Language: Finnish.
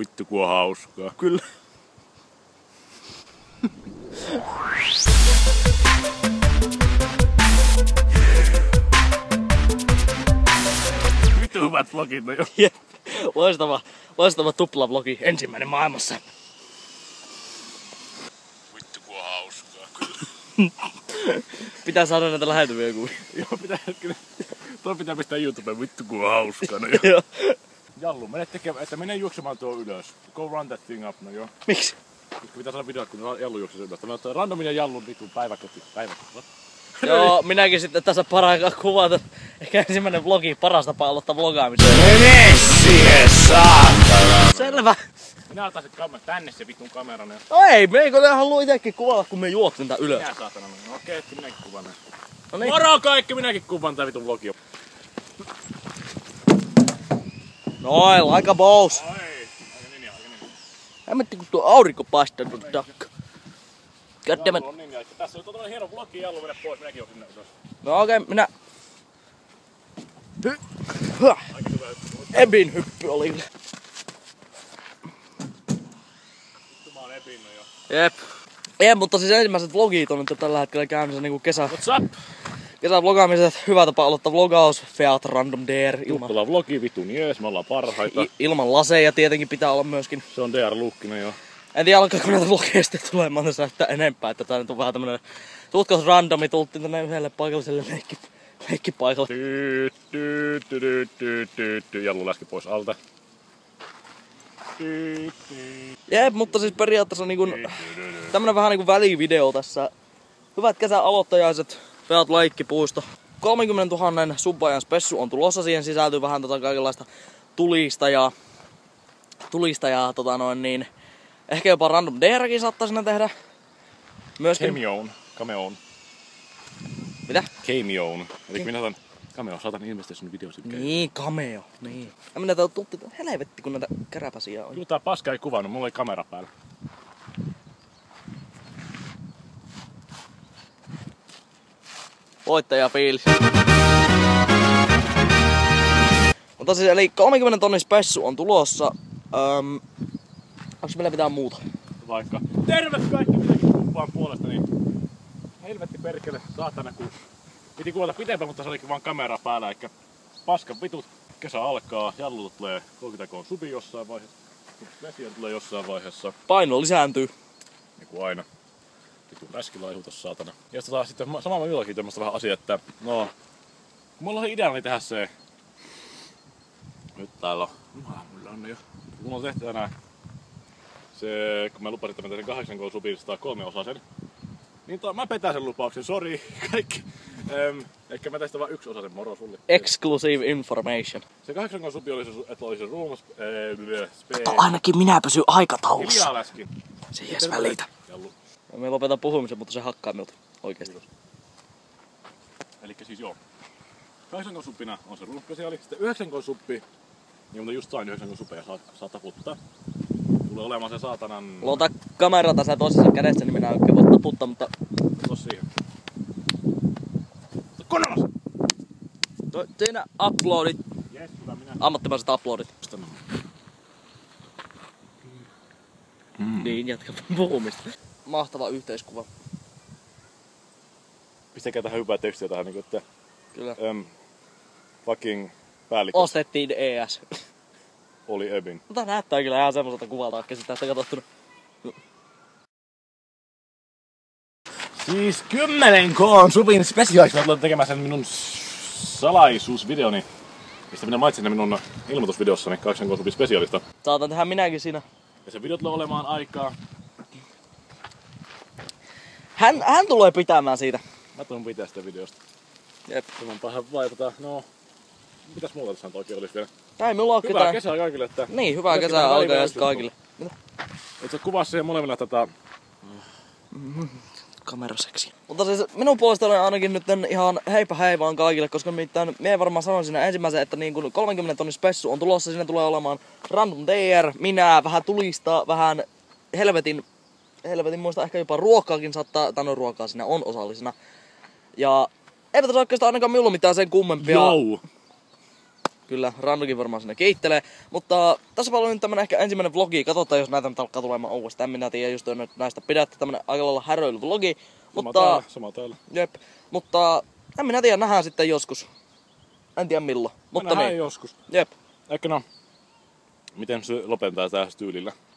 Vittu kun on hauskaa. Kyllä. Vittu hyvät vlogit no jo. Jep. Loistava tuplavlogi. Ensimmäinen maailmassa. Vittu kun on hauskaa. Pitää saada näitä lähetyviä kuvia. Joo, pitää hetkinen. Toi pitää pistää YouTubeen, vittu kun on hauskaa no jo. Jallu, mene juoksemaan tuo ylös. Go run that thing up, no joo. Miksi? Koska pitää saada videot, kun Jallu juoksee ylös. Tämä on randomin ja Jallun vitun päiväkoti. Joo, minäkin sitten tässä paraikaa kuvata. Ehkä ensimmäinen vlogi, paras tapa aloittaa vlogaamiseen. Mene siihen saatana! Selvä. Minä otan tänne se vitun kameran. No ei, me eikö halua itekin kuvata, kun me juoksen tän ylös. Minä saatana. No okei, että minäkin kuvan näin. No niin. Moro kaikki, minäkin kuvan tää vitun vlogi. Noin, like a boss. Aika niin. Hämmetti kun tuo aurinko paistaa tuon takka. Goddammit. Tässä on tämmönen hieno vlogi, Jallu mene pois, minäkin oon sinne ylös. No okei, minä... Aika hyvä hyppy. Ebin hyppy oli kyllä. Vittu mä oon epinno jo. Jep. Ei, mutta siis ensimmäiset vlogit on nyt tällä hetkellä käynnissä niinku What's up? kesävlogaamiset. Hyvä tapa aloittaa vlogaus. Feat Random DR. Tuolla vlogi vitun jees, me ollaan parhaita. Ilman laseja tietenkin pitää olla myöskin. Se on DR-lukkinen jo. En tiedä alkaako näitä vlogeja sitten tulemaan tässä yhtään enempää, että tää nyt on vähän tämmönen tutkas randomi. Tultiin tänne yhdelle paikalliselle leikkipaikalle. Jallu läski pois alta. Jep, mutta siis periaatteessa niin kun, tämmönen vähän niinku välivideo tässä. Hyvät kesän aloittajaiset, Feat Leikkipuisto. 30 000 subbaajan spessu on tulossa, siihen sisältyy vähän kaikenlaista tulista ja ehkä jopa Random DRkin saattaa sinne tehdä. Myöskin... Cameoon. Mitä? Cameoon. Eli minä otan cameo, saatan ilmeisesti sun videosi. Niin, cameo. Niin. Ja minä tää tultti helvetti kun näitä käräpäsiä on. Juu, tää paska ei kuvannut, mulla oli kamera päällä. Voittajafiilis. Mutta siis eli 30 tonnin spessu on tulossa. Onks meillä mitään muuta? Vaikka. Terve kaikki minäkin kumpaan puolesta, niin helvetti perkele, saatana kun piti kuvata pitempään, mutta se olikin vaan kamera päällä, eikä paskan vitut. Kesä alkaa, Jallu tulee 30 subi jossain vaiheessa, Vesian tulee jossain vaiheessa. Paino lisääntyy. Niinku aina. Vittu läskilaihu tossa saatana. Ja sitten samalla minullakin tämmöstä vähän asiaa, että no, kun mulla oli ideani tehdä se. Nyt täällä on. Mulla on jo. Mulla on tehty tänään se, kun mä lupasin, että mä tein 8K subista 3-osasen. Niin mä petän sen lupauksen, sori kaikki. Ehkä mä tein vaan 1-osasen, moro sulle. Exclusive information. Se 8K subi oli se, että oli se room Mutta ainakin minä pysyn aikataulussa. Hiljaa läski. Se ei edes välitä. Jallu. Me lopetan puhumisen, mutta se hakkaa minulta. Oikeesti. Elikkä siis joo. 8K suppina on se room speciali. Sitten 9K suppi, niin mutta just sain 9K suppeja saa taputtaa. Tulee olemaan se saatanan... Mulla on tää kamera tässä toisessa kädessä, niin minä en oikein voi taputtaa, mutta... Tos siihen. Konelas! Siinä uploadit. Jes, hyvä minä. Ammattimaiset uploadit. Niin, jatka puhumista. Mahtava yhteiskuva. Pistäkää tähän hyvää tekstiä tähän niinku, että... Kyllä. Fucking päällikkö Ostettiin ES. oli Ebin. Mutta näyttää kyllä ihan semmoiselta kuvalta oikeesti tästä katsottuna. Siis 10K subin spesiaaliksi mä tulen tekemään sen minun salaisuusvideoni. Mistä minä mainitsin minun ilmoitusvideossani 8K subin spesiaalista. Saatan tehdä minäkin siinä. Ja se video tulee olemaan aikaa. Hän tulee pitämään siitä. Mä tulen pitää sitä videosta. Jep. Tämän pahan vaikuta. No, mitäs muuta tässä nyt oikein olisi vielä? Ei mulla oo Hyvää ketään. kesää kaikille, että... Niin, hyvää kesää alkajaiset kaikille. Et sä kuvaa siihen molemmilla tätä... Kameraseksi. Mutta siis minun puolestani ainakin nyt ihan heipä hei vaan kaikille, koska nimittäin mie varmaan sanoin siinä ensimmäisen, että niin kun 30 tonnin spessu on tulossa, siinä tulee olemaan Random DR, minä, vähän tulista, vähän helvetin muista ehkä jopa ruokaakin saattaa, tai no ruokaa siinä on osallisena. Ja eipä tässä oikeastaan ainakaan minulla mitään sen kummempia. Jou! Kyllä, Randukin varmaan sinne keittelee. Mutta tässä paljon nyt tämmönen ehkä ensimmäinen vlogi. Katsotaan, jos näitä nyt alkaa tulemaan uudestaan. En minä tiedä, just nyt näistä pidätte tämmönen aika lailla häröilyvlogi. Mutta... Sama täällä. Jep. Mutta en minä tiedä, nähdään sitten joskus. En tiedä milloin. Mutta nähdään niin. joskus. Jep. Ehkä no, miten se lopetetaan tässä tyylillä?